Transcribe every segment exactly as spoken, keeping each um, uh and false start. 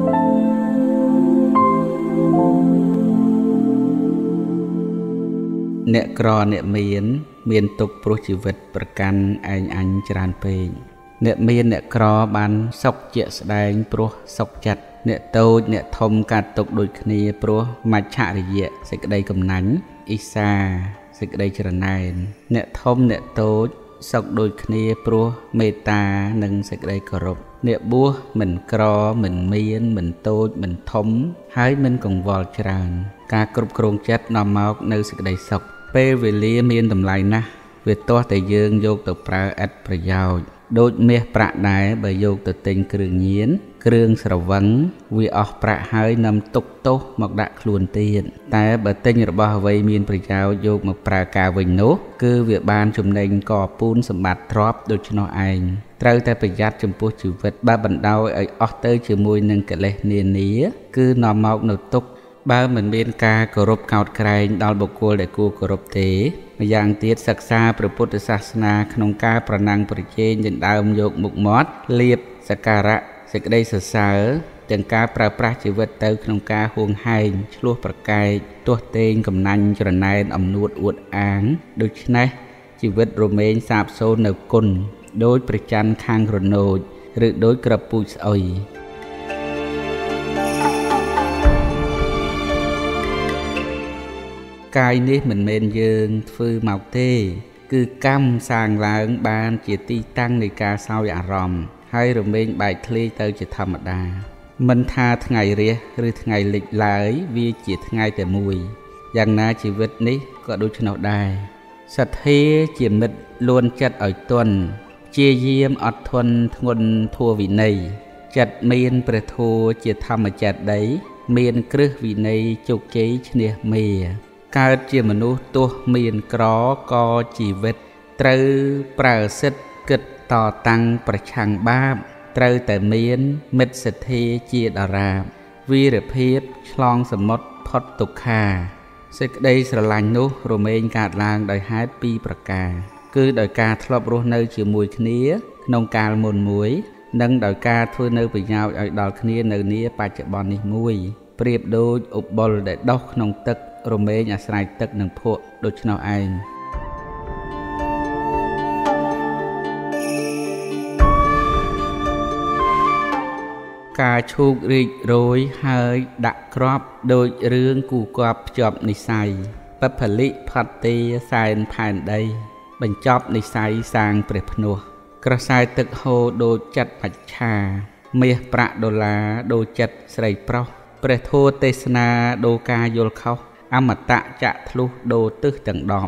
เนกรอเนเมียนเมียนตกปลุกชีวิตประกันไอ้อันจรานเพงเนเมียนเนกรอบันสกเจแสดงปลุกสกจัดเนโตเนทมการตกโดยคณีปลุกมาฉะริเยสิกได้กำนันอิสาสิกได้จรนายเนทมเนโตสกโดยคณีปลุกเมตตาหนึ่งสิกได้กรบเนบัวเหมือนกรอเหมือนเมียนเหมือนโตเหมือนทมให้มันกงวอลจรานการกรุบกรองจัดนำมาในสิกได้สกเปเวลีเมียนตำไลนะเวทตัวแต่ยืงโยกตัวปลาอัดประยาวโดยเมียประนายใบโยกตัวเต็งเครื่องเยียนเครื่องสระวังวีออกประหายนำตุกโตหมกดักคลวนเตียนแต่เบเต็งระบาไว้เมียนประยาวโยกมาปลากาวินโนคือเวียบานจุ่มเน่งก่อปูนสมบัติทรอปโดยชนเองเต้าแต่ประหยัดจมพูชีวิตบ้าบันดาวไอออเตอร์จมวยหนึ่งกะเลเนียนี้คือนอมอกหนุตุกบ้าเหมือนเบียนกากรบเก่าไกรดอลบกุลได้กูกรบเตมาอย่างเตียศึกษาพระพุทธศาสนาขนมกาประนังปริเจนยันดาวมโยกมุกมอดเลียบสการะสิกได้ศึกษาจังกาปราปราชีวิตเตอขนมกาห่วงไห้ชลัวประกายตัวเตงกำนันจรนายอำนวดอวดอ่างโดยฉะนั้นชีวิตโรเมนสาบโซนเนกุลโดยประจันคางรโนดหรือโดยกระปุยออยกายนี้เหมือนเมนยืนฟื้นเมาเต้คือกำสร้างล้างบานเจตีตั้งในกาเศร้าอารมณ์ให้โรเมนใบทะเลเตอจะธรรมดามันทาทั้งไงเรียหรือทั้งไงหลีกหลายวีจีทั้งไงแต่มวยอย่างน่าชีวิตนี้ก็ดูชนะได้สัตย์เทจีมิดล้วนจัดอ่อยต้นเจียเยี่ยมอดทนทนทัววินัยจัดเมียนประทูเจียธรรมจัดได้เมียนกรึวินัยจุกเจชเนียเมียการเจียมนุษย์ตัวเมียนกรอกอจีเวตเตอปราศิษกึดต่อตังประชังบ้าเตอแต่เมียนเม็ดเศรษฐีเจียดาราวีรเพียบฉลองสมดพอดตุกขาสิกได้สลายนุโรเมนการลางโดยหายปีประกาคือโดยการทลบรู้ในเชื่อมวยคเนียนงการมนมวยนั่งโดยการทั่วในไปยาวเอาดอลคเนียในนี้ปัจจุบันนี้มวยเปรียบโดยอุบบอลได้ดอกนงตึกโรเมนอาศัยตึกหนึ่งพวกโดยชนเอาเองการชูกริโรยเฮยดักครอบโดยเรื่องกูกอบจอบในไซปัผลิพัตเตสายผ่านใดบรรจบในไซสางเปรียบนัวกระสายตึกโฮโดยจัดปัจชาเมียประโดลาโดยจัดใส่เปราเปรโทเตสนาโดกาโยลเขาอมตะจะทะลุโดตึกจังดอม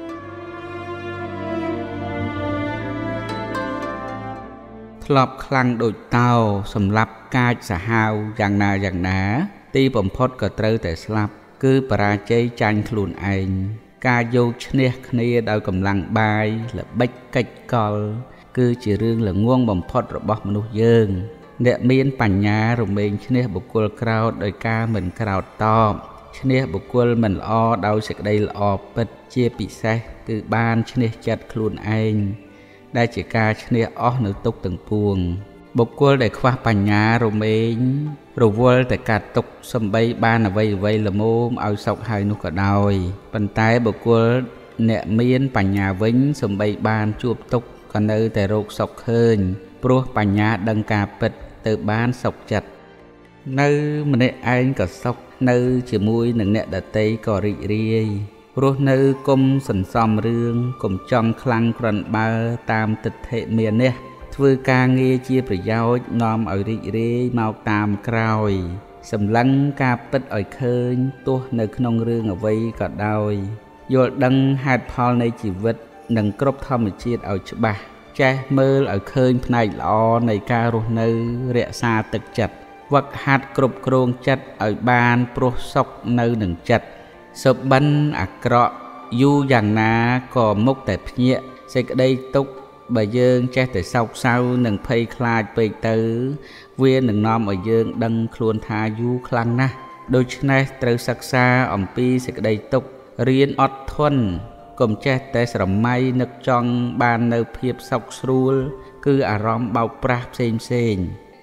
ทลอบคลังโดยเต้าสำหรับกายสหาวอย่างนาอย่างนาตีผมพดก็เตอแต่สลับคือปราเจจันคลุนเองกายโยชเนคเนียโดยกำลังบายและบักกัดกอลคือจีเรื่องและง่วงบ่มพดระบบมนุษย์เยิงเดเมียนปัญญาโรเมนชเนบุกลคราวโดยการเหมือนคราวตอบชเนบุกลเหมือนอดาวสิกได้ออกเปิดเจียปิเซคือบ้านชเนจัดคลุนเองได้จิกาชเนออหรือตกตึงพวงบุกลได้คว้าปัญญาโรเมนโรวลแต่การตกสมบัยบ้านเอาไว้ไว้ละโมมเอาศกหายนุกกระดอยปัญไตบุกลเนเมียนปัญญาวิ่งสมบัยบ้านจูบตกกันเนอแต่โรคศกเฮินปลัวปัญญาดังกาเปิดเติบบ้านศกจัดเนื้อมันได้ไอ้กับศกเนื้อจะมวยหนึ่งเนี่ยดัดเตยก่อริเรียรู้เนื้อกลมสันซอมเรื่องกลมจอมคลังกรันบาตามติดเทเมียนเนี่ยធ្វើការងារជាប្រយោជន៍នាំឲ្យរីករាយមកតាមក្រោយសម្លឹងការពិតឲ្យឃើញទោះនៅក្នុងរឿងអ្វីក៏ដោយយល់ដឹងហេតុផលនៃជីវិតនិងគ្រប់ធម្មជាតិឲ្យច្បាស់ចេះមើលឲ្យឃើញផ្នែកល្អនៃការរស់នៅរក្សាទឹកចិត្តវឹកហាត់គ្រប់គ្រងចិត្តឲ្យបានព្រោះសុខនៅនឹងចិត្តសុបិនអាក្រក់យូរយ៉ាងណាក៏មុខតែភ្ញាក់សេចក្តីទុក្ខបើយើងចេះតែសោកសៅនិងភ័យខ្លាចពេកទៅវានឹងនាំឲ្យយើងដឹងខ្លួនថាយូរខ្លាំងណាស់ដូច្នេះត្រូវសិក្សាអំពីសេចក្តីទុក្ខរៀនអត់ធន់កុំចេះតែស្រមៃនឹកចង់បាននៅភាពសុខស្រួលគឺអារម្មណ៍បោកប្រាស់ផ្សេងផ្សេង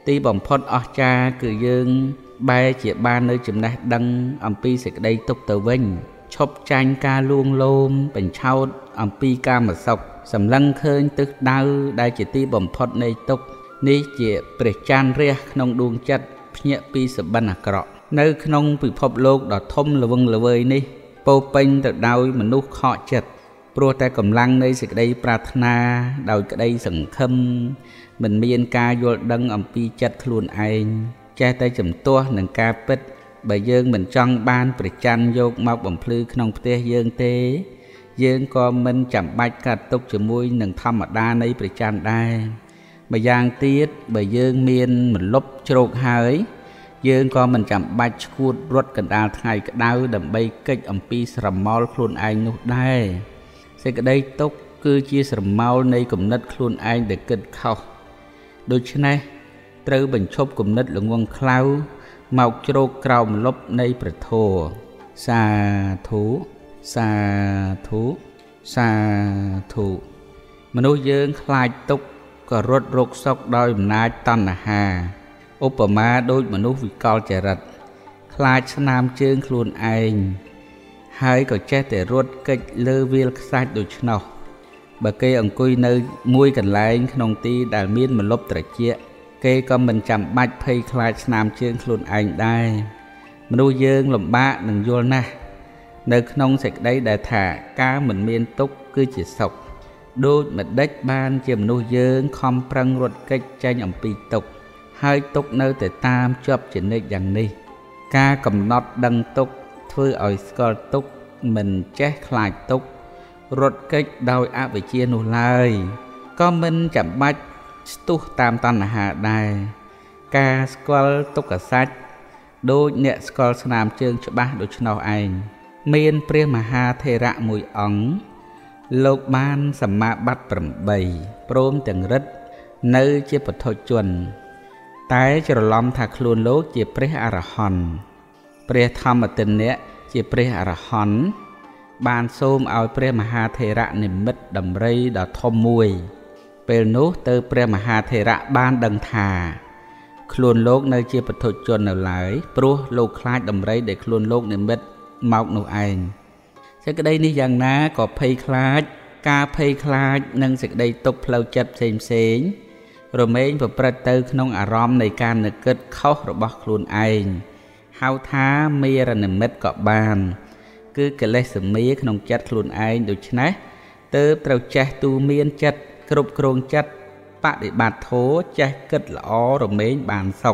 ទីបំផុតអស្ចារ្យគឺយើងបែរជាបាននៅចំណេះដឹងអំពីសេចក្តីទុក្ខទៅវិញឈប់ចាញ់ការលួងលោមបញ្ឆោតអំពីកាមសុខសម្លឹងឃើញទិសដៅដែលជាទីបំផុតនៃទុក្ខនេះជាព្រះច័ន្ទរះក្នុងដួងចិត្តភ្ញាក់ពីសបិនអាក្រក់នៅក្នុងពិភពលោកដ៏ធំល្វឹងល្វើយនេះពោពេញទៅដោយមនុស្សខកចិត្តព្រោះតែកម្លាំងនៃសេចក្តីប្រាថ្នាដោយក្តីសង្ឃឹមមិនមានការយល់ដឹងអំពីចិត្តខ្លួនឯងចេះតែជំទាស់នឹងការពិតបើយើងមិនចង់បានព្រះច័ន្ទយកមកបំភ្លឺក្នុងផ្ទះយើងទេយើងក៏មិនចាំបាច់កាត់ទុកជាមួយនឹងធម្មតានៃព្រះច័ន្ទដែរម្យ៉ាងទៀតបើយើងមានមលប់ជ្រោកហើយយើងក៏មិនចាំបាច់ឈួតរត់កណ្ដាលថ្ងៃក្តៅដើម្បីកិច្ចអំពីស្រមោលខ្លួនឯងនោះដែរសេចក្តីទុក្ខគឺជាស្រមោលនៃគំនិតខ្លួនឯងដែលគិតខុសដូច្នេះត្រូវបញ្ឈប់គំនិតល្ងង់ខ្លៅមកជ្រោកក្រោមលប់នៃព្រះធម៌សាធុសាធុសាធុមនុស្សយើងខ្លាចទុក្ខក៏រត់រកសុខដោយអំណាចតណ្ហាឧបមាដូចមនុស្សវិកលចរិតខ្លាចស្នាមជើងខ្លួនឯងហើយក៏ចេះតែរត់គេចលើវាលខ្សាច់ដូច្នោះបើគេអង្គុយនៅមួយកន្លែងក្នុងទីដែលមានម្លប់ត្រជាក់គេក៏មិនចាំបាច់ភ័យខ្លាចស្នាមជើងខ្លួនឯងដែរមនុស្សយើងលំបាកនឹងយល់ណាស់នៅក្នុងសេចក្តីដែលថាការមិនមានទុក្ខគឺជាសុខដូចម្ដេចបានជាមនុស្សយើងខំប្រឹងរត់គេចចេញអំពីទុក្ខហើយទុក្ខនៅតែតាមជាប់ជានិច្ចយ៉ាងនេះការកំណត់ដឹងទុក្ខធ្វើឲ្យស្គាល់ទុក្ខមិនចេះខ្លាចទុក្ខរត់គេចដោយអវិជ្ជានោះឡើយក៏មិនចាំបាច់ស្ទុះតាមតណ្ហាដែរការស្គាល់ទុក្ខសច្ចដូចអ្នកស្គាល់ស្នាមជើងច្បាស់ដូច្នោះឯងមានព្រះមហាថេរៈមួយអង្គលោកបានសម្មាបត្តិប្រាំព្រមទាំងរិទ្ធនៅជាពុទ្ធជនតែច្រឡំថាខ្លួនលោកជាព្រះអរហន្តព្រះធម្មទិនៈជាព្រះអរហន្តបានសូមឲ្យព្រះមហាថេរៈនិមិត្តដំរីដ៏ធំមួយពេលនោះទៅព្រះមហាថេរៈបានដឹងថាខ្លួនលោកនៅជាពុទ្ធជននៅឡើយព្រោះលោកខ្លាចដំរីដែលខ្លួនលោកនិមិត្តមកនោះឯងសេចក្តីនេះយ៉ាងណាក៏ភ័យខ្លាចការភ័យខ្លាចនិងសេចក្តីទុក្ខផ្លូវចិត្តផ្សេងផ្សេងរមែងប្រព្រឹត្តទៅក្នុងអារម្មណ៍នៃការនឹកគិតខុសរបស់ខ្លួនឯងហៅថាមេរនិមិត្តក៏បានគឺកិលេសមេក្នុងចិត្តខ្លួនឯងដូច្នេះទើបត្រូវចេះទូមានចិត្តគ្រប់គ្រងចិត្តបដិបត្តិធម៌ចេះគិតល្អរមែងបានសុខ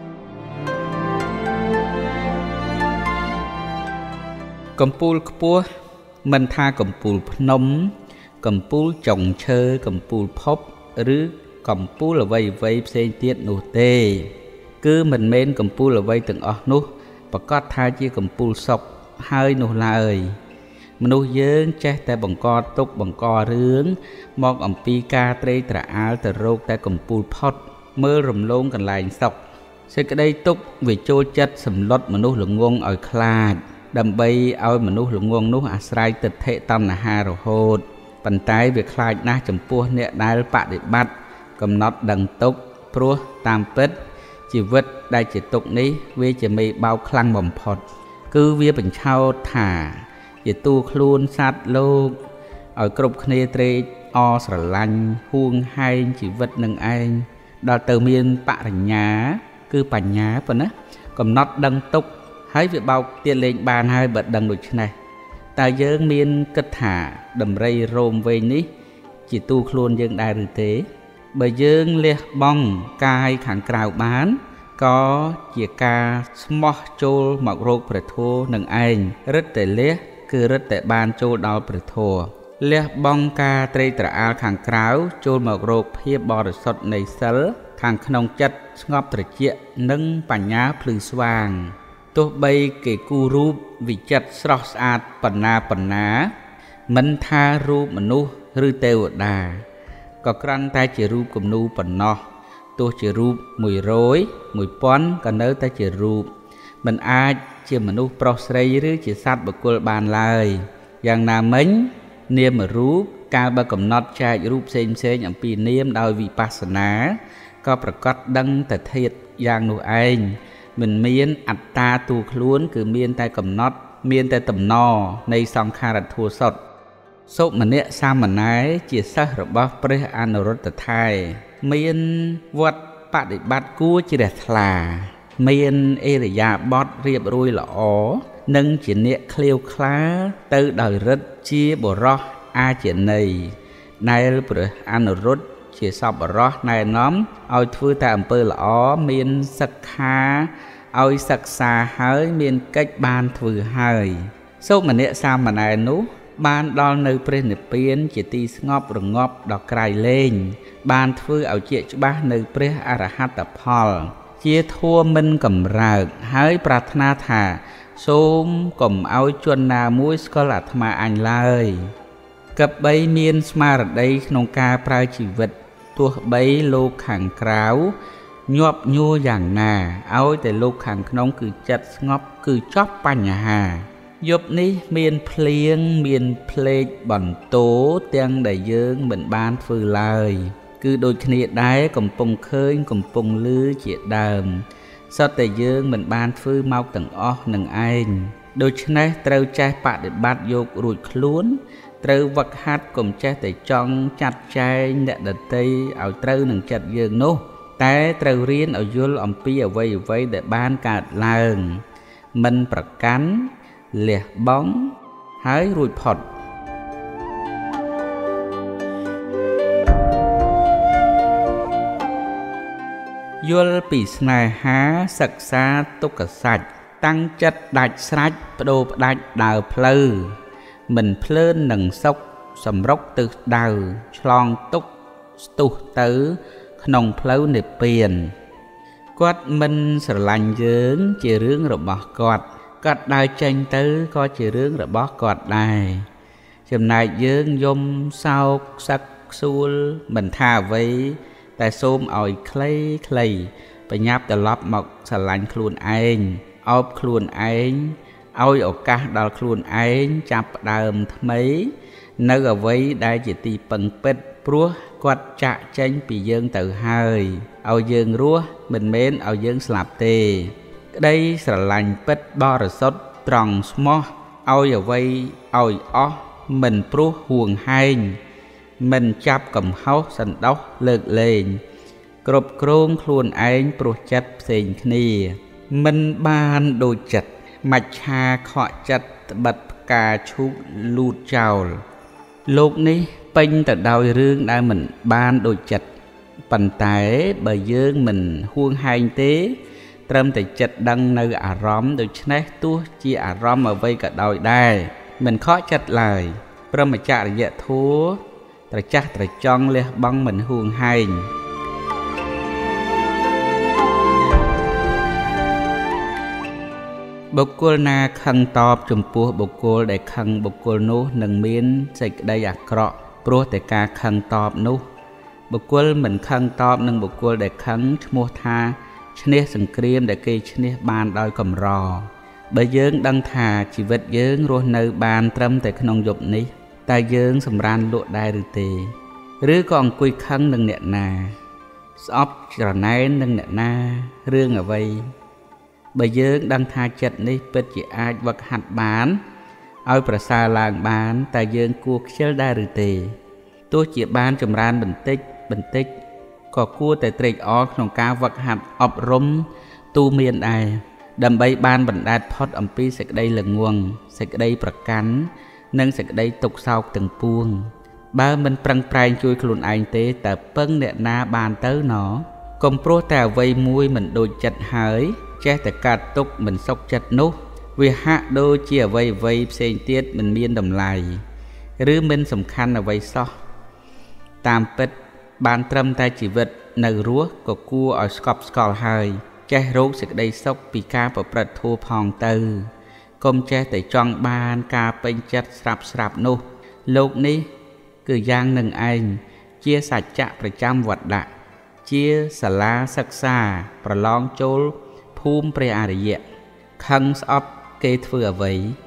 កំពូលខ្ពស់មិនថាកំពូលភ្នំកំពូលចុងឈើកំពូលភពឬកំពូលអ្វីអ្វីផ្សេងទៀតនោះទេគឺមិនមែនកំពូលអ្វីទាំងអស់នោះប្រកាសថាជាកំពូលសុខហើយនោះឡើយមនុស្សយើងចេះតែបង្កទុក្ខបង្ករឿងមកអំពីការត្រេកត្រអាលទៅរកតែកំពូលផុតមើលរំលងកន្លែងសុខសេចក្តីទុក្ខវាចូលចិត្តសម្លុតមនុស្សល្ងង់ឲ្យខ្លាចដើម្បីឲ្យមនុស្សល្ងង់នោះអាស្រ័យទិដ្ឋិតណ្ហារហូតប៉ុន្តែវាខ្លាចណាស់ចំពោះអ្នកដែលបដិបត្តិកំណត់ដឹងទុក្ខព្រោះតាមពិតជីវិតដែលជាទុក្ខនេះវាជាមេបោកខ្លាំងបំផុតគឺវាបញ្ឆោតថាជាតួខ្លួនសត្វលោកឲ្យគ្រប់គ្នាត្រេកអរស្រឡាញ់ហួងហែងជីវិតនឹងឯងដល់ទៅមានបរិញ្ញាគឺបញ្ញាប៉ុណ្ណាកំណត់ដឹងទុក្ខហើយវាបោកទៀតលេងបានហើយបើដឹងដូច្នេះតើយើងមានគិតថាដំរីរោមវែងនេះជាតួខ្លួនយើងដែរឬទេបើយើងលះបង់កាយខាងក្រៅបានក៏ជាការស្មោះចូលមករកព្រះធម៌នឹងឯងរឹតតែលះគឺរឹតតែបានចូលដល់ព្រះធម៌លះបង់ការត្រេកត្រអាលខាងក្រៅចូលមករកភាពបរិសុទ្ធនៃសិលខាងក្នុងចិត្តស្ងប់ត្រជាក់និងបញ្ញាភ្លឺស្វាងទោះបីគេគូរូបវិចិត្រស្រស់ស្អាតបណ្ណាបណ្ណាមិនថារូបមនុស្សឬទេវតាក៏គ្រាន់តែជារូបគំនូប៉ុណ្ណោះទោះជារូបមួយរយមួយពាន់ក៏នៅតែជារូបមិនអាចជាមនុស្សប្រុសស្រីឬជាសត្វបុគ្គលបានឡើយយ៉ាងណាមិញនាមរូបកាលបើកំណត់ចែករូបផ្សេងផ្សេងអំពីនាមដោយវិបស្សនាก็ประกอบดังแต่เทียดอย่างนู่เองมันเมียนอัตตาตูคล้วนคือเมียนแต่กำนดเมียนแต่ตำนอในสังขารทัวสดสุมันเนี่ยสามันไหนจีซะระบบพระอนุรุตไทยเมียนวัดปฏิบัติกู้จีเดชลาเมียนเอริยาบอดเรียบรุยหล่อนึ่งจีเนี่ยเคลียวคล้าตือดอยรัดจีบรออาจีในในพระอนุรุตจีสอบบรอในน้อมเอาทื่อแต่อำเภอหล่อเมียนสักขาเอาศักษาเฮ้ยเมียนกัจบานถือเฮ้ยสุมันเนี่ยสามันไหนนู้บ้านดอลในเปรนเปียนจิตีสงบหรืองบดอกไกรเล่งบ้านฟื้นเอาเจี๊ยบบ้านในเปรอรหัตพอลเจี๊ยทั่วมันกำเริบหายปรารถนาถาส้มกลมเอาจวนนามุ้ยสกอลัดมาอันเลยกับใบเมียนสมาร์ดได้นงกาปลายชีวิตตัวใบโลกขังกราวหยบยัวอย่างนาเอาแต่โลกขังขนมคือจัดสงบคือชอบปัญหายบนี้เมียนเพลียงเมียนเพลงบ่อนโตเตียงได้เยิงเหมือนบ้านฟื้นเลยคือโดยขณีได้กำปงเคยกำปงลื้อเจียดเดิมสอดแต่เยิงเหมือนบ้านฟื้นเมาตั้งอ้อหนึ่งไอโดยชนะเต้าใจปะเด็ดบัดโยกรุดคล้วนเต้าวักฮัดกลมใจแต่จ้องจัดใจเด็ดเด็ดตีเอาเต้าหนึ่งจัดเยิงโน้แต่เต้าเรียนเอายุลอมปีเอาไว้ไว้แต่บ้านกาดลางมันประกันเลี้ยบ้องหายรุยพอดยุลปีสนายหาศักษาตุกษัตริย์ตั้งจัดดัดสลัดประโดดดัดดาวเพลือมันเพลินหนึ่งซกสำรกตึกดาวฉลองตุกตุตือขนมเพลือเนเปียนกอดมันสลันเยื้องเจริญระบกอดกอดได้ใจตื้อก็เจริญระบกอดได้จำนายเยื้องยมเศร้าสักซูลมันท่าไว้แต่ส้มเอาคล้ายคล้ายไปยับแต่ลับหมกสลันครูนเองเอาครูนเองเอาโอกาสดาวครูนเองจับเดิมทำไมนึกเอาไว้ได้จิตตีปังเป็ดปลัวกอดจะเจนปีเยืองตื่นหายเอาเยืองรัวมันเม้นเอาเยืองสลับเตได้สลันเป็ดบอระสดตรองสมอเอาอย่าไว้เอาอ้อมันปลัวห่วงให้มันจับกับเขาสันดอกเลิกเลงกรบโครงครูนเองปลัวจัดเสียงนี้มันบานโดยจัดมัชชาเคาะจัดบัดกาชุกลูดเจ้าโลกนี้เป็นแต่ดาวเรื่องได้เหมือนบ้านโดยจัดปันไตใบเยื่อเหมือนห่วงหายเต้เติมแต่จัดดังในอารมณ์โดยชนะตัวจีอารมณ์มาไว้กับดาวได้เหมือนเคาะจัดเลยพระมจาริยะทัวตระจักตระจองเลยบังเหมือนห่วงหายบุคคลนาคังตอบจมปัวบุคคลได้คังบุคคลนู้หนึ่งเมียนใส่ได้อยากเกาะปลัวแต่การคังตอบนู้บุคคลเหมือนคังตอบหนึ่งบุคคลได้คังชโมธาชเนสังเกรียมได้เกยชเนบานดอยกำรอใบเยิ้งดังถาชีวิตเยิ้งรัวในบานตรำแต่ขนมหยบนี้แต่เยิ้งสำรานโลดได้หรือเตหรือกองกุยคังหนึ่งเนนาสอบจรนัยหนึ่งเนนาเรื่องเอาไว้ใบเยื้องดังทาจัดนี้เป็นจีอาวักหัดบานเอาประสาลางบานแต่เยื้องกู้เชื่อได้หรือเตตัวจีบานจำรานบันติกบันติกก็กู้แต่เตรออกของการวักหัดอบรมตูเมียนได้ดำใบบานบันดาลพอดอัมพีเสกได้เหลืองงวงเสกได้ประกันนั่งเสกได้ตกเศร้าตึงปวงบ้ามันปรังปรายช่วยขลุ่นไอเตแต่เปิ้งเนี่ยนาบานเต้หนอกลมโปรแต่ไวมวยเหมือนโดยจัดหายแจ้แต่การตกเหมือนซอกจัดนุวิหะโดยเจียไวไวเซนเตียดมันเมียนดำลายหรือมันสำคัญเอาไว้ซอตามเป็ดบานตรำแต่ชีวิตในรั้วก็กู้เอาสกอบสกอลหายแจ้โรคสึกได้ซอกปีกาประประทูพองเตอกลมแจ้แต่จองบานกาเป็นจัดสลับสลับนุโลกนี้คือย่างหนึ่งไอเจียสัจจะประจำวัดดะเจียสลาศักษาประลองโจลภูมิเปรอาริยะคังสอบเกทเฟือไว้โค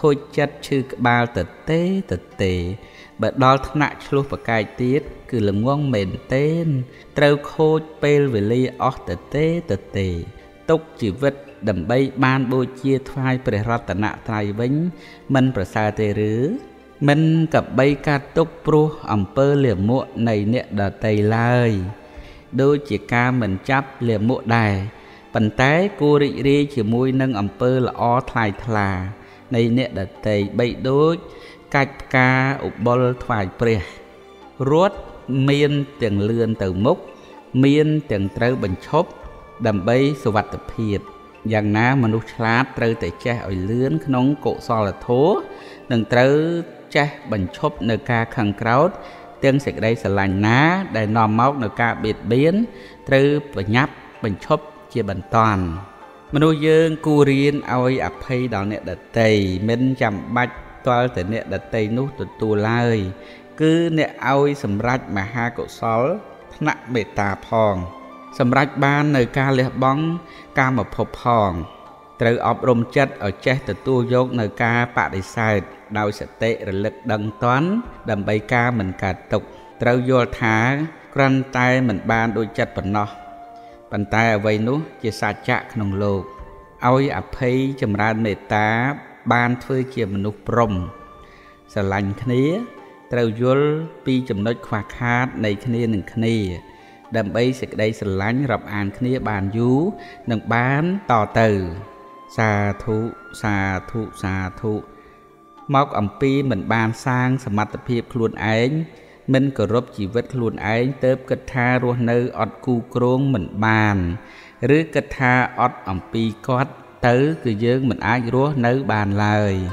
ខូចចិត្តឈឺក្បាលទៅទេទៅទេបើដល់ថ្នាក់ឆ្លោះប្រកែកទៀតគឺល្ងងមែនទេត្រូវខូចពេលវេលាអស់ទៅទេទៅទេទុកជីវិតដើម្បីបានបូជាថ្វាយព្រះរតនត្រ័យវិញមិនប្រសើរទេឬមិនកបីកាត់ទុកព្រោះអំពើលាមកនៃអ្នកដតីឡើយដូចជាការមិនចាប់លាមកដែរប៉ុន្តែគួររីករាយជាមួយនឹងអំពើល្អថ្លៃថ្លានៃអ្នកដតីបីដូចកាច់ផ្កាឧបលថ្វាយព្រះរត់មានទាំងលឿនទៅមុខមានទាំងត្រូវបញ្ឈប់ដើម្បីសុវត្ថិភាពយ៉ាងណាមនុស្សឆ្លាតត្រូវតែចេះឲ្យលឿនក្នុងកុសលធម៌និងត្រូវចេះបញ្ឈប់នៅការខឹងក្រោធទាំងសេចក្តីស្រឡាញ់ណាដែលនាំមកនៅការបៀតបៀនត្រូវប្រញាប់បញ្ឈប់ជាបន្តមនុស្សយើងគួររៀនឲ្យអភ័យដល់អ្នកដទៃមិនចាំបាច់ទាល់តែអ្នកដទៃនោះទទួលឡើយគឺអ្នកឲ្យសម្រេចមហាកុសលថ្នាក់មេត្តាផងសម្រេចបាននៅការលះបង់កាមភពផងត្រូវអប់រំចិត្តឲ្យចេះទទួលយកនៅការបដិសេធដោយសតិរលឹកដឹងទាន់ដើម្បីការមិនកើតទុក្ខត្រូវយល់ថាគ្រាន់តែមិនបានដូចចិត្តប៉ុណ្ណោះប៉ុន្តែអ្វីនោះជាសច្ចៈក្នុងលោកឲ្យអភ័យចម្រើនមេត្តាបានធ្វើជាមនុស្សព្រហ្មស្រឡាញ់គ្នាត្រូវយល់ពីចំណុចខ្វះខាតនៃគ្នានឹងគ្នាដើម្បីសេចក្តីស្រឡាញ់រាប់អានគ្នាបានយូរនិងបានតទៅសាធុសាធុសាធុមកអំពីមិនបានសាងសមត្ថភាពខ្លួនឯងមិនគោរពជីវិតខ្លួនឯងទៅគិតថារស់នៅអត់គូគ្រងមិនបានឬគិតថាអត់អំពីគាត់ទៅគឺយើងមិនអាចរស់នៅបានឡើយ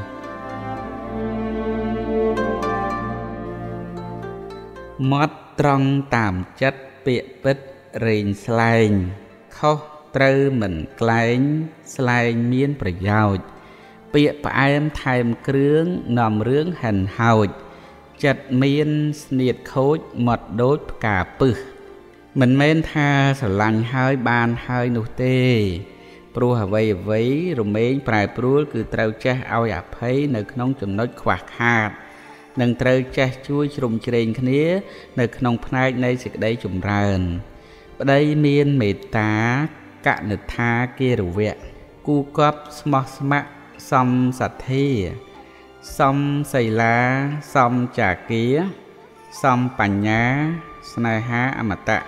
មាត់ត្រង់តាមចិត្តពាក្យពិតរែងស្លែងខុសត្រូវមិនក្លែងស្លែងមានប្រយោជន៍ពាក្យផ្អែមថែមគ្រឿងនាំរឿងហិនហោចចិត្តមានស្នៀតខូចមាត់ដូចផ្កាពឹសមិនមែនថាស្រឡាញ់ហើយបានហើយនោះទេព្រោះអ្វីអ្វីរមែងប្រែប្រួលគឺត្រូវចេះឲ្យអភ័យនៅក្នុងចំណុចខ្វះខាតនិងត្រូវចេះជួយជ្រោមជ្រែងគ្នានៅក្នុងផ្នែកនៃសេចក្តីចម្រើនប្តីមានមេត្តាកនិដ្ឋាគារវៈគូកប់ស្មោះស្ម័គ្រសមសទ្ធាសមសីលាសមចាគាសមបញ្ញាស្នេហាអមតៈ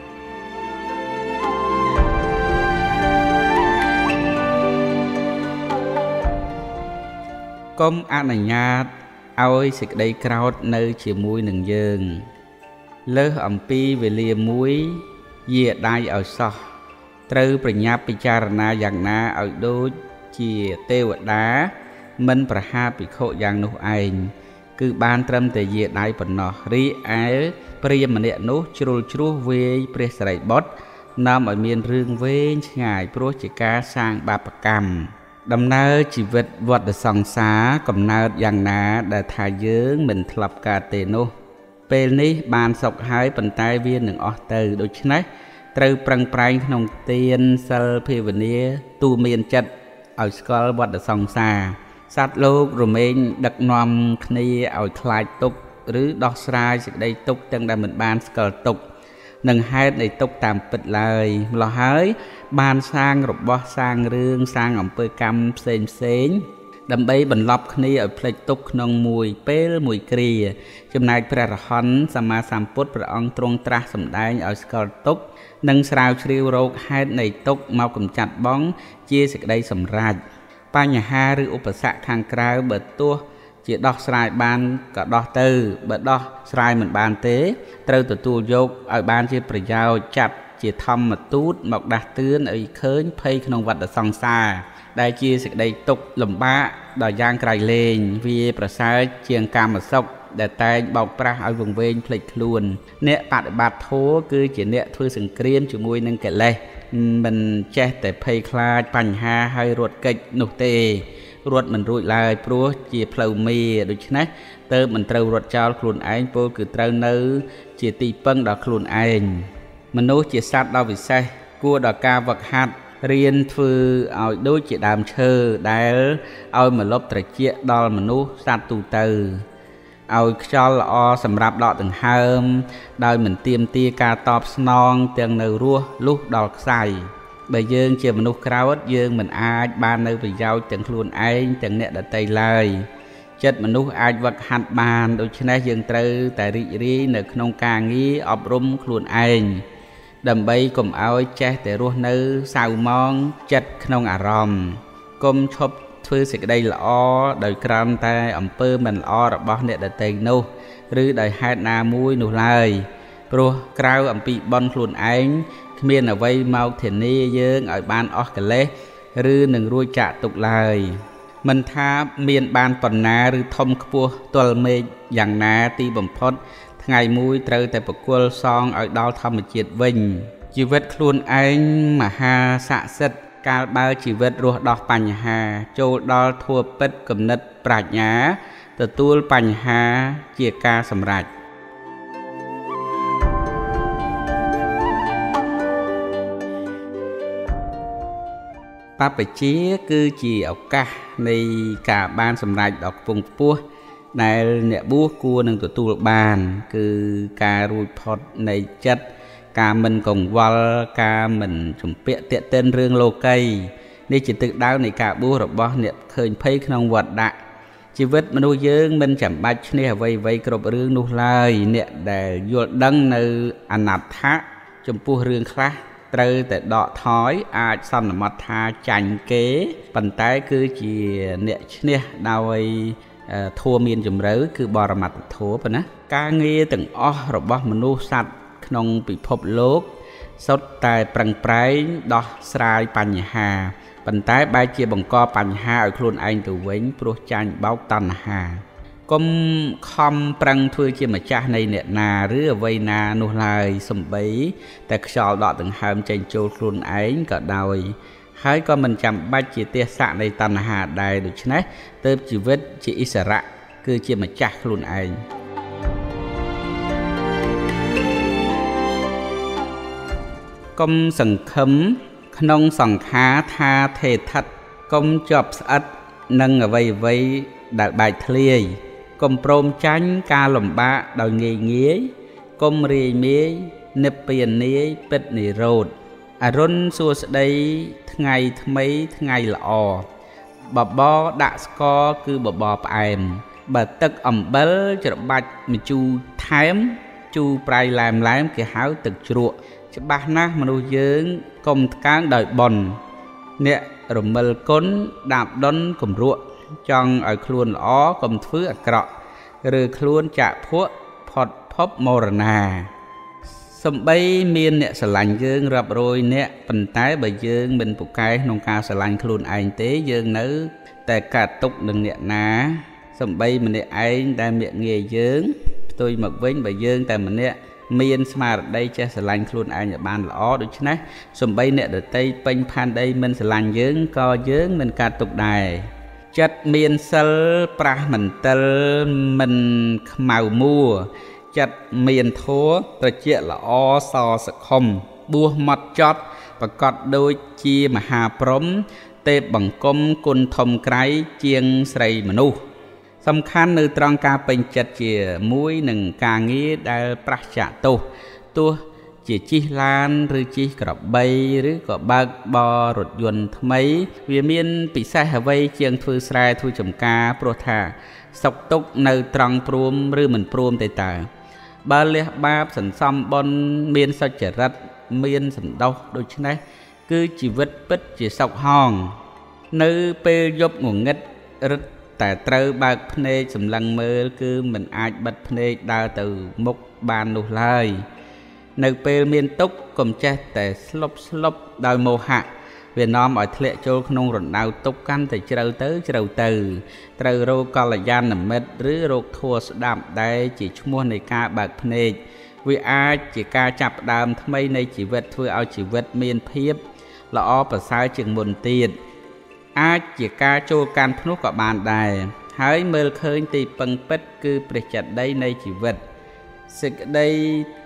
កុំអនុញ្ញាតឲ្យសេចក្តីក្រោធនៅជាមួយនឹងយើងលើសអំពីវេលាមួយយាដៃឲ្យសោះត្រូវប្រញាប់ពិចារណាយ៉ាងណាឲ្យដូចជាទេវតាមិនប្រហារភិក្ខុយ៉ាងនោះឯងគឺបានត្រឹមតែយាដៃប៉ុណ្ណោះរីឯព្រាហ្មណ៍ម្នាក់នោះជ្រុលជ្រោះវាយព្រះសិរីបុត្រនាំឲ្យមានរឿងវែងឆ្ងាយព្រោះជាការសាងបាបកម្មដំណើរជីវិតវដ្តសង្សារកំណើតយ៉ាងណាដែលថាយើងមិនធ្លាប់កើតទេនោះពេលនេះបានសុខហើយប៉ុន្តែវានឹងអស់ទៅដូច្នេះត្រូវប្រឹងប្រែងក្នុងទានសិលភាវនាទូមានចិត្តឲ្យស្គាល់វដ្តសង្សារសត្វលោករមែងដឹកនាំគ្នាឲ្យខ្លាចទុក្ខឬដោះស្រាយសេចក្តីទុក្ខទាំងដែលមិនបានស្គាល់ទុក្ខនឹងហេតុនៃទុក្ខតាមពិតឡើយម្ល៉េះហើយបានសាងរបស់សាងរឿងសាងអំពើកម្មផ្សេងផ្សេងដើម្បីបន្លប់គ្នាឲ្យភ្លេចទុក្ខក្នុងមួយពេលមួយគ្រាចំណែកព្រះរហន្តសម្មាសម្ពុទ្ធព្រះអង្គទ្រង់ត្រាស់សម្ដែងឲ្យស្គាល់ទុក្ខនិងស្រាវជ្រាវរកហេតុនៃទុក្ខមកកម្ចាត់បង់ជាសេចក្តីសម្រេចបញ្ហាឬឧបសគ្គខាងក្រៅបើទោះជាដោះស្រាយបានក៏ដោះទៅបើដោះស្រាយមិនបានទេត្រូវទទួលយកឲ្យបានជាប្រយោជន៍ចាត់ជាធម្មទូតមកដាស់តឿនឲ្យឃើញភ័យក្នុងវដ្តសង្សារដែលជាសេចក្តីទុក្ខលំបាកដល់យ៉ាងក្រៃលែងវាប្រសើរជាងកាមសុខដែលតែងបោកប្រាស់ឲ្យវង្វេងភ្លេចខ្លួនអ្នកបដិបត្តិធម៌គឺជាអ្នកធ្វើសង្គ្រាមជាមួយនឹងកិលេសមិនចេះតែភ័យខ្លាចបញ្ហាហើយរត់គេចនោះទេរត់មិនរួចឡើយព្រោះជាផ្លូវមេដូច្នេះទើបមិនត្រូវរត់ចោលខ្លួនឯងពោលគឺត្រូវនៅជាទីពឹងដល់ខ្លួនឯងមនុស្សជាសត្វដ៏វិសេសគួរដល់ការវឹកហាត់រៀនធ្វើឲ្យដូចជាដើមឈើដែលឲ្យមកលុបត្រជាក់ដល់មនុស្សសត្វទូទៅឲ្យខ្យល់ល្អសម្រាប់ដកដង្ហើមដោយមិនទាមទារការតបស្នងទាំងនៅរស់លុះដល់ខ្សែបើយើងជាមនុស្សក្រោធយើងមិនអាចបាននៅប្រយោជន៍ទាំងខ្លួនឯងទាំងអ្នកដទៃឡើយចិត្តមនុស្សអាចវឹកហាត់បានដូច្នេះយើងត្រូវតែរីករាយនៅក្នុងការងារអប់រំខ្លួនឯងដើម្បីកុំឲ្យចេះតែរស់នៅសៅមងចិត្តក្នុងអារម្មណ៍កុំឈប់ធ្វើសេចក្តីល្អដោយក្រំតែអំពើមិនល្អរបស់អ្នកដទៃនោះឬដោយហេតុណាមួយនោះឡើយព្រោះក្រៅអំពីបុណ្យខ្លួនឯងគ្មានអ្វីមកធានាយើងឲ្យបានអស់កិលេសឬនឹងរួចចាកទុក្ខឡើយមិនថាមានបានប៉ុណ្ណាឬធំខ្ពស់ទល់មេឃយ៉ាងណាទីបំផុតថ្ងៃមួយត្រូវតែប្រគល់សងឲ្យដល់ធម្មជាតិវិញជីវិតខ្លួនឯងមហាស័ក្តិសិទ្ធិកាលបើជីវិតរស់ដោះបញ្ហាចូលដល់ធัวពិតគំនិតប្រាជ្ញាទទួលបញ្ហាជាការសម្រេចបព្វជិគឺជាឱកាសនៃការបានសម្រេចដ៏ខ្ពង់ខ្ពស់ដែលអ្នកបួសគួរនឹងទទួលបានគឺការរួចផុតនៃចិត្តការមិនកង្វល់ការមិនជំពាក់តាក់ទិនរឿងលោកីនេះជាទិសដៅនៃការបួសរបស់អ្នកឃើញភ័យក្នុងវត្តដាក់ជីវិតមនុស្សយើងមិនចាំបាច់ឈ្នះអ្វីៗគ្រប់រឿងនោះឡើយអ្នកដែលយល់ដឹងនៅអនត្ថាចំពោះរឿងខ្លះត្រូវតែដកថយអាចសន្មត់ថាចាញ់គេប៉ុន្តែគឺជាអ្នកឈ្នះដោយធម៌មានជំរឿគឺបរមត្ថធម៌ប៉ុណ្ណាការងារទាំងអស់របស់មនុស្សសត្វក្នុងពិភពលោកសុទ្ធតែប្រឹងប្រែងដោះស្រាយបញ្ហាប៉ុន្តែបែរជាបង្កបញ្ហាឲ្យខ្លួនឯងទៅវិញព្រោះចាញ់បោកតណ្ហាកុំខំប្រឹងធ្វើជាម្ចាស់នៃអ្នកណាឬអ្វីណានោះឡើយសំបីតែខ្យល់ដកដង្ហើមចេញចូលខ្លួនឯងក៏ដោយហើយក៏មិនចាំបាច់ជាទាស័កនៃតណ្ហាដែរដូច្នេះទើបជីវិតជាឥស្សរៈគឺជាម្ចាស់ខ្លួនឯងកុំសង្ឃឹមក្នុងសង្ខារថាថេឋិតកុំជាប់ស្អិតនឹងអ្វីអ្វីដែលបែកធ្លាយកុំព្រមចាញ់ការលំបាកដោយងាយងាយកុំរាយមាយនិព្វានាយពិតនិរោធអរុណសួស្តីថ្ងៃថ្មីថ្ងៃល្អបបរដាក់ស្ករគឺបបរផ្អែមបើទឹកអំបិលច្របាច់ម្ជូរថែមជូរប្រៃឡែមឡែមគេហៅទឹកជ្រក់ច្បាស់ណាស់មនុស្សយើងកុំថ្កើងដោយបុណ្យអ្នករមិលគុណដាបដុនគំរក់ចង់ឲ្យខ្លួនល្អកុំធ្វើអាក្រក់ឬខ្លួនចាក់ភក់ផុតភពមរណាសំបីមានអ្នកស្រឡាញ់យើងរាប់រយអ្នកប៉ុន្តែបើយើងមិនពូកែក្នុងការស្រឡាញ់ខ្លួនឯងទេយើងនៅតែកាត់ទុកនឹងអ្នកណាសំបីម្នាក់ឯងដែលមាក់ងាយយើងផ្ទុយមកវិញបើយើងតែម្នាក់មានស្មារតីចេះស្រឡាញ់ខ្លួនឯងឲ្យបានល្អដូច្នេះសំបីអ្នកដទៃពេញផែនដីមិនស្រឡាញ់យើងក៏យើងមិនកាត់ទុកដែរចិត្តមានសិលប្រះមិនតិលមិនខ្មៅមួចិត្តមានធัวត្រជាក់ល្អសសខុមបួសម៉ត់ចត់ប្រកបដូចជាមហាព្រហ្មទេពបង្គំគុណធំក្រៃជាងស្រីមនុស្សសំខាន់នៅត្រង់ការពេញចិត្តជាមួយនឹងការងារដែលប្រះចាកទោសទោះជាជិះឡានឬជិះក្របីឬក៏បើកបររថយន្តថ្មីវាមានពិសេសអ្វីជាងធ្វើស្រែធ្វើចម្ការព្រោះថាសុខទុក្ខនៅត្រង់ព្រមឬមិនព្រមទេតើបើលះបាបសន្សំបុណ្យមានសុចរិតមានសន្តោសដូច្នេះគឺជីវិតពិតជាសុខហងនៅពេលយប់ងងឹតរឹតតែត្រូវបើកភ្នែកសម្លឹងមើលគឺមិនអាចបិទភ្នែកដើរទៅមុខបាននោះឡើយនៅពេលមានទុក្ខកុំចេះតែស្លុបស្លុបដោយមោហៈវានាំឲ្យធ្លាក់ចូលក្នុងរណ្ដៅទុក្ខកាន់តែជ្រៅទៅជ្រៅទៅត្រូវរកកល្យាណមិត្តឬរកធัวស្ដាប់ដែលជាឈ្មោះនៃការបើកភ្នែកវាអាចជាការចាប់ផ្ដើមថ្មីនៃជីវិតធ្វើឲ្យជីវិតមានភាពល្អប្រសើរជាងមុនទៀតអាចជាការចូលកាន់ភ្នោះក៏បានដែរហើយមើលឃើញទីពឹងពិតគឺព្រះចេតិយនៃជីវិតសេចក្តីទុក្ខភ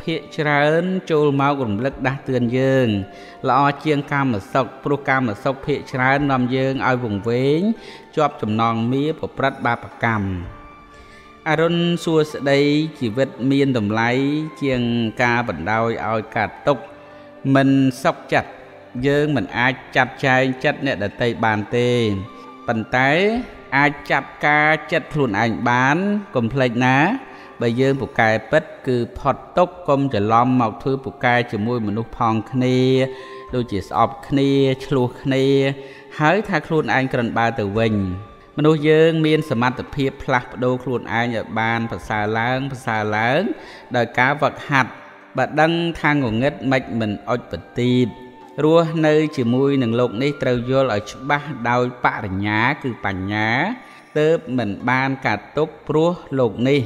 ភាកច្រើនចូលមករំលឹកដាស់តឿនយើងល្អជាងកាមសុខព្រោះកាមសុខភាកច្រើននាំយើងឲ្យវង្វេងជាប់ចំណងមៀប្រព្រឹត្តបាបកម្មអរុនសួស្តីជីវិតមានតម្លៃជាងការបណ្ដោយឲ្យកាត់ទុកមិនសុខចិត្តយើងមិនអាចចាត់ចែងចិត្តអ្នកដទៃបានទេប៉ុន្តែអាចចាប់ការចិត្តខ្លួនឯងបានកុំភ្លេចណាបើយើងពូកែពិតគឺផុតទុកកុំច្រឡំមកធ្វើពូកែជាមួយមនុស្សផងគ្នាដូចជាស្អប់គ្នាឆ្លោះគ្នាហើយថាខ្លួនឯងក្រិនបើទៅវិញមនុស្សយើងមានសមត្ថភាពផ្លាស់ប្ដូរខ្លួនឯងឲ្យបានប្រសើរឡើងប្រសើរឡើងដោយការវឹកហាត់បើដឹងថាងងឹតមិនមិនអុចប្រទីបរស់នៅជាមួយនឹងលោកនេះត្រូវយល់ឲ្យច្បាស់ដោយបរិញ្ញាគឺបញ្ញាទើបមិនបានកាត់ទុកព្រោះលោកនេះ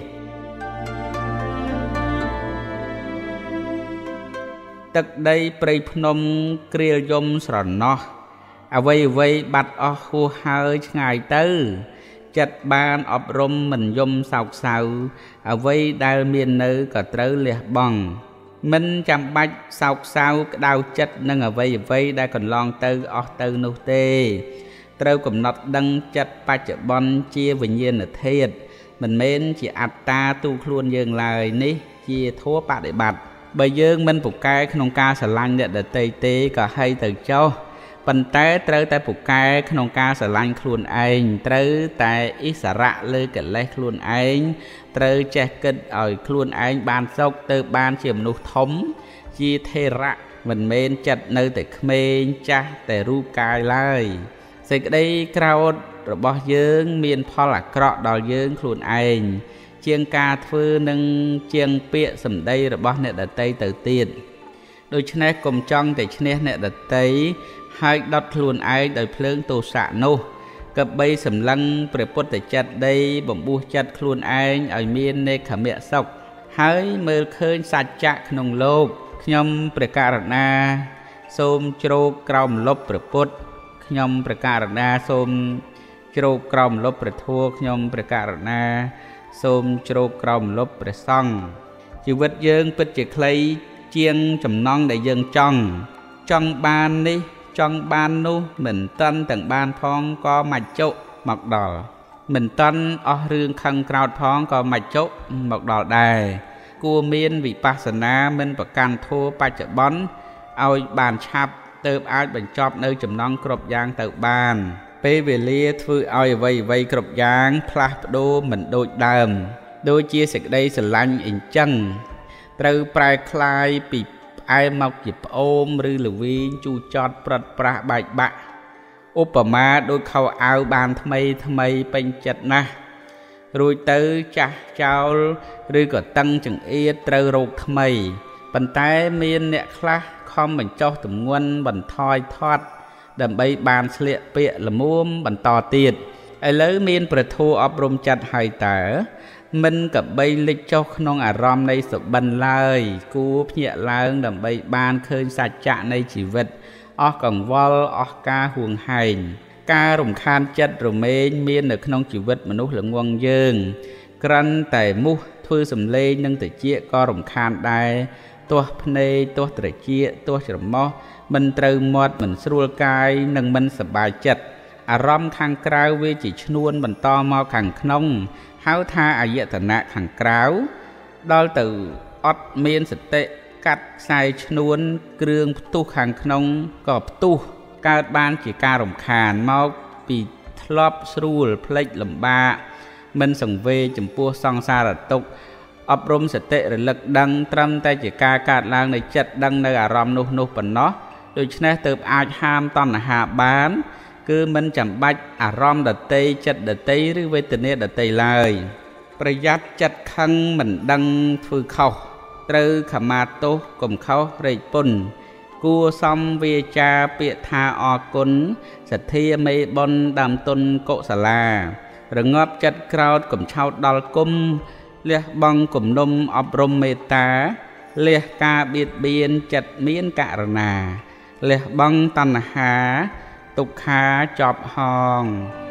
ទឹកដីព្រៃភ្នំគ្រាលយំស្រណោះអ្វីអ្វីបាត់អស់ហួសហើយឆ្ងាយទៅចិត្តបានអប់រំមិនយំសោកសៅអ្វីដែលមាននៅក៏ត្រូវលះបង់មិនចាំបាច់សោកសៅក្តៅចិត្តនឹងអ្វីអ្វីដែលកន្លងទៅអស់ទៅនោះទេត្រូវកំណត់ដឹងចិត្តបច្ចុប្បន្នជាវិញ្ញាណធាតុមិនមែនជាអត្តាទូខ្លួនយើងឡើយនេះជាធម៌បដិបត្តិបើយើងមិនពូកែក្នុងការស្រឡាញ់អ្នកដទៃទេក៏ហីទៅចុះប៉ុន្តែត្រូវតែពូកែក្នុងការស្រឡាញ់ខ្លួនឯងត្រូវតែអិសរៈលើកិលេសខ្លួនឯងត្រូវចេះគិតឲ្យខ្លួនឯងបានសុខទៅបានជាមនុស្សធំជាថេរៈមិនមែនចិត្តនៅតែក្មេងចាស់តែរូបកាយឡើយសេចក្តីក្រោធរបស់យើងមានផលអាក្រក់ដល់យើងខ្លួនឯងជាងការធ្វើនឹងជាងពាក្យសម្ដីរបស់អ្នកដទៃទៅទៀតដូច្នេះកុំចង់តែឈ្នះអ្នកដទៃហើយដុតខ្លួនឯងដោយភ្លើងទោសៈនោះកបីសម្លឹងព្រះពុទ្ធចិត្តដីបំពុះចិត្តខ្លួនឯងឲ្យមាននេក្ខមៈសុខហើយមើលឃើញសច្ចៈក្នុងលោកខ្ញុំព្រះករុណាសូមជ្រោកក្រោមលុបព្រះពុទ្ធខ្ញុំព្រះករុណាសូមជ្រោកក្រោមលុបព្រះធម៌ខ្ញុំព្រះករុណាសូមជ្រោកក្រោមលុបព្រះសង្ឃជីវិតយើងពិតជាខ្លីជាងចំណង់ដែលយើងចង់ចង់បាននេះចង់បាននោះមិនតាន់ទាំងបានផងក៏មកចុមកដល់មិនតាន់អស់រឿងខឹងក្រោធផងក៏មកចុមកដល់ដែរគួរមានវិបស្សនាមិនប្រកាន់ធម៌បច្ចុប្បន្នឲ្យបានឆាប់ទើបអាចបញ្ចប់នៅចំណងគ្រប់យ៉ាងទៅបានពេលវេលាធ្វើឲ្យអ្វីអ្វីគ្រប់យ៉ាងផ្លាស់ប្ដូរមិនដូចដើមដូចជាសេចក្តីស្រឡាញ់អីចឹងត្រូវប្រែคลายពីផ្អែមមកជាផ្អូមឬល្វីងជូរចត់ប្រត់ប្រាស់បែកបាក់ឧបមាដូចខោអាវបានថ្មីថ្មីពេញចិត្តណាស់រួចទៅចាស់ចោលឬក៏តឹងចង្អៀតត្រូវរោគថ្មីប៉ុន្តែមានអ្នកខ្លះខំបញ្ចុះទម្ងន់បន្ថយធាត់ដើម្បីបានស្លៀកពាក់ល្មមបន្តទៀតឥឡូវមានព្រះធម៌អប់រំចិត្តហើយតើមិនកបីលិចចុះក្នុងអារម្មណ៍នៃសុបិនឡើយគួរភ្ញាក់ឡើងដើម្បីបានឃើញសច្ចៈនៃជីវិតអស់កង្វល់អស់ការហួងហែងការរំខានចិត្តរមែងមាននៅក្នុងជីវិតមនុស្សល្ងងយើងក្រាន់តែមុះធ្វើសំឡេងនឹងតិចក៏រំខានដែរទាស់ភ្នែកទាស់ត្រចៀកទាស់ច្រមុះមិនត្រូវមាត់មិនស្រួលកាយនិងមិនសប្បាយចិត្តអារម្មណ៍ខាងក្រៅវាជាឈ្នួនបន្តមកខាងក្នុងហៅថាអាយតនៈខាងក្រៅដល់ទៅអត់មានសតិកាត់ខ្សែឈ្នួនគ្រឿងផ្ទុះខាងក្នុងក៏ផ្ទុះកើតបានជាការរំខានមកពីធ្លាប់ស្រួលផ្លេចលំបាកមិនសង្វេគចំពោះសង្សារទុក្ខអប់រំសតិរលឹកដឹងត្រឹមតែជាការកើតឡើងនៃចិត្តដឹងនៅអារម្មណ៍នោះនោះប៉ុណ្ណោះដូច្នេះទើបអាចហាមតណ្ហាបានគឺមិនចាំបាច់អារម្មណ៍ដតីចិត្តដតីឬវេទនាដតីឡើយប្រយ័ត្នចិត្តខឹងមិនដឹងធ្វើខុសត្រូវខមាទោសកុំខុសរែកពុនគួរសំវាចាពាក្យថាអរគុណសទ្ធាមេបុណ្យដើមទុនកុសលារងាប់ចិត្តក្រោតកុំឆោតដល់គុំលះបង់គំនុំអប់រំមេត្តាលះការបៀតបៀនចិត្តមានករណាលះបង់តណ្ហាទុក្ខាចប់ហង